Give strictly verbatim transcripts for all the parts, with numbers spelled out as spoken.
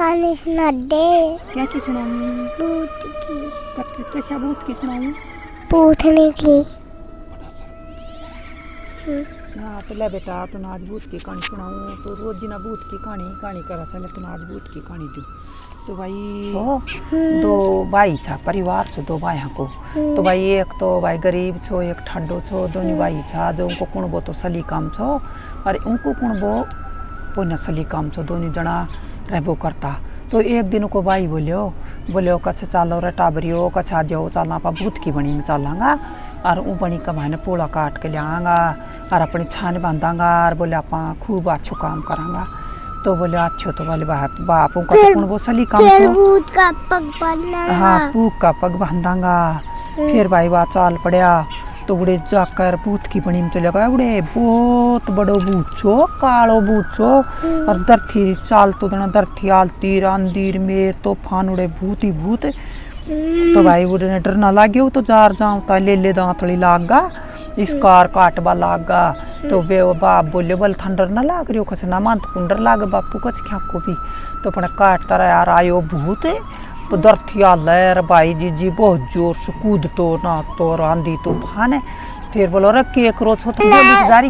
कहानी सुना दे। क्या की सुनाऊं? भूत की। कत- कैसा भूत की सुनाऊं? पूछने की। हाँ तो ले बेटा, तो आज भूत की कहानी सुनाऊं। तो रोज जिना भूत की कहानी कहानी करा चले, तो आज भूत की कहानी दूं। तो भाई दो भाई छा परिवार छो, दो भाई को। तो भाई एक तो भाई गरीब छो, एक ठंडो छो, दोनों भाई छा जो उनको कुण बो तो सली काम छो और उनको कुण बो पुण्य सली काम छो, दोनों जना रहबो करता। तो एक दिन को भाई बोलियो बोलियो कछ चालो रे टाबरियो, कछ आ जाओ चलना पा भूत की बनी में चलांगा और ऊ बनी का भाई ने पोला काट के लियांगा और अपनी छान बांधांगा और बोले आप खूब अच्छो काम करांगा। तो बोले अच्छो, तो बोले बाप बाप उनका तो कुण वो सली काम छो। भूत का पग बांधांगा। हाँ पूक का पग बांधांगा। फिर भाई वहाँ चाल पड़या तो उड़े जाकर भूत की बनी में चले गया। उड़े बहुत बड़ो भूत छो, कालो भूत छो और दरथी चाल तो दना दरथी आलती रांदीर मेर तो फान उड़े भूत ही भूत। तो भाई उड़े डर ना लाग्यो, तो जार जाऊँ ले ले दांतली लागा इस कार काटबा लागा। तो वे बाप बोले बल ठंडर ना लाग रही हो, कछ ना मान कुंडर लाग बापू कछ क्या को भी। तो अपने काटता रहा यार, आयो भूत दरथिया लहर भाई जी जी बहुत जोर से कूद तो ना तो रांधी तूफान है। फिर बोलो रे के करो छो तो जारी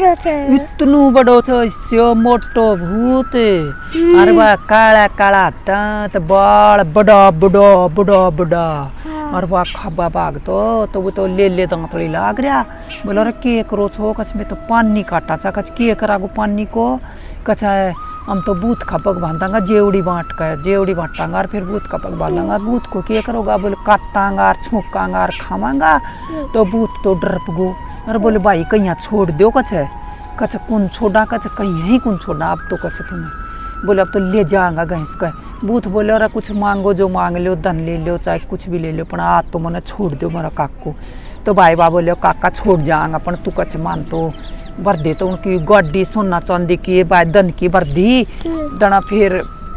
इतनु बड़ो छो इसो मोटो भूत। अरे बा काला काला दांत बाल बड़ा बड़ा बड़ा बड़ा और वह खब्बा भाग तो तो वो तो ले ले दांतली लाग रहा। बोलो रे के करो छो, कछ में तो पानी काटा चा, कछ के करागो पानी को, कछ हम तो भूत का पग बांधांगा जेवड़ी बांट कर जेवड़ी बांटांगा और फिर भूत का पग बांधांगा। भूत को क्या करोगा? बोले काटांगा और छूकांगा और खावांगा। तो भूत तो डर पगो और बोले भाई कहीं छोड़ दो, कछ कछ कौन छोड़ा, कछ कहीं ही कौन छोड़ा अब तो कछ तुम्हें। बोले अब तो ले जाऊंगा घैंस का। भूत बोले अरे कुछ मांगो, जो मांग लो धन ले लो चाहे कुछ भी ले लो, पर आज तो मैंने छोड़ दो मेरा काको। तो भाई बा बोले काका छोड़ जाऊंगा पर तू कछ मान तो भर दे। तो उनकी गाड़ी सोना चांदी की बाय धन की भर दी दना। फिर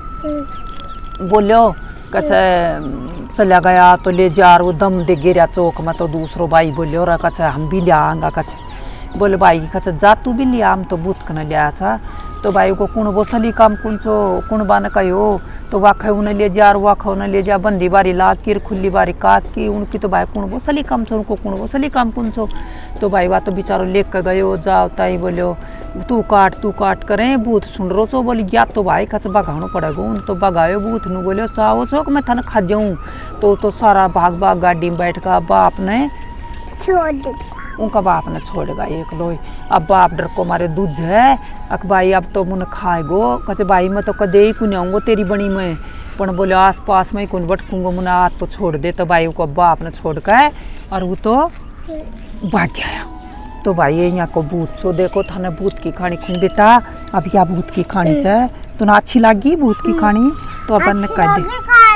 बोलो कैसे चला गया तो ले जा वो दम दे गिरा चौक में। तो दूसरो भाई बोले और कछ हम भी ले आएंगा कछ। बोले भाई कछ जा तू भी लिया, हम तो भूत कने लिया था। तो भाई को कुण वो सली काम कुन छो कुण बान कहो। तो वाखे उन्हें ले जा और वाखे उन्हें ले जा बंदी बारी ला किर खुली बारी काट की उनकी। तो भाई कुण वो सली काम छो, उनको कुण वो सली काम कुन छो। तो भाई वा तो बेचारो लेकर गयो जाओ ताई बोलो तू काट तू काट करें भूत सुन रो छो। बोली या तो भाई कछ बगानो पड़ेगा। उन तो बगायो भूत नु बोलो साओ छो कि मैं थाने खा जाऊँ। तो तो सारा भाग भाग गाड़ी में बैठ का बाप ने छोड़ दे, उनका बाप ने छोड़ेगा एक लोई। अब बाप डर को मारे दूध है अक भाई अब तो मुन खाएगो। कचे भाई मैं तो कदे ही कुन आऊंगो तेरी बनी में, पर बोले आस पास में ही कुन भटकूंगो मुना आज तो छोड़ दे। तो भाई को बाप ने छोड़ के और वो तो भाग गया। तो भाई यहाँ को भूत सो देखो थाने भूत की कहानी खून बेटा। अब या भूत की कहानी है तो ना अच्छी लगी भूत की कहानी तो अपन ने कह दे।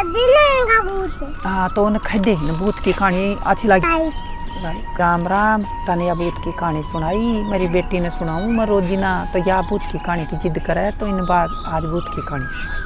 हाँ तो उन्हें कह दे भूत की कहानी अच्छी लगी। राम राम, तने या भूत की कहानी सुनाई मेरी बेटी ने सुनाऊं मैं रोजीना। तो या भूत की कहानी की जिद करे तो इन बार आज भूत की कहानी।